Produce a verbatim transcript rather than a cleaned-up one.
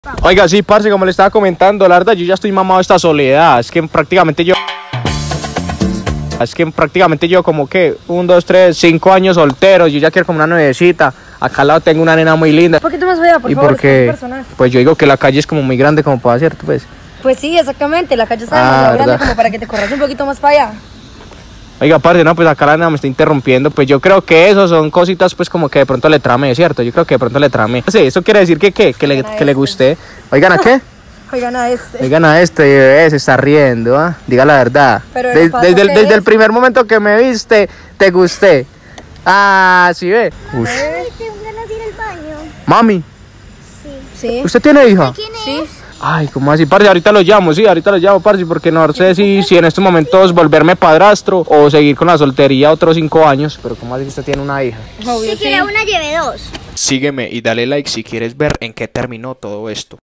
Oiga, sí, parce, como le estaba comentando, la verdad, yo ya estoy mamado de esta soledad. Es que prácticamente yo... Es que prácticamente yo como que un, dos, tres, cinco años soltero. Yo ya quiero como una nuevecita. Acá al lado tengo una nena muy linda. Un poquito más allá, por y favor, porque, es personal. pues yo digo que la calle es como muy grande como para hacer, pues. Pues sí, exactamente, la calle está Ah, demasiado grande ¿verdad? como para que te corras un poquito más para allá. Oiga, parce, no, pues acá la nena me está interrumpiendo. Pues yo creo que eso son cositas, pues como que de pronto le trame, ¿cierto? Yo creo que de pronto le trame. Sí, eso quiere decir que, ¿qué? Que le, Oigan a que le este. guste. Oigan, ¿a qué? Oigan a este. Oigan a este, bebé, se está riendo, ¿ah? Diga la verdad. Pero Des- ¿qué pasa? desde, el, ¿Qué desde el es? primer momento que me viste, te gusté. Ah, sí, ve. Ush. Ay, tengo ganas de ir al baño. Mami, Sí. ¿usted tiene hija? ¿Quién es? Sí. Ay, ¿cómo así? Parce, ahorita lo llamo, sí, ahorita lo llamo, parce, porque no sé si, si en estos momentos volverme padrastro o seguir con la soltería otros cinco años. Pero ¿cómo así que usted tiene una hija? Obvio, Si sí. quiere una, lleve dos. Sígueme y dale like si quieres ver en qué terminó todo esto.